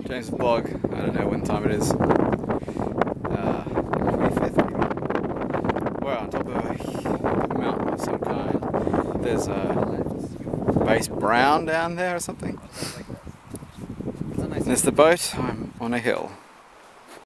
James' blog. I don't know when time it is. 25th maybe. We're on top of a mountain of some kind. There's a base brown down there or something. And there's the boat. I'm on a hill.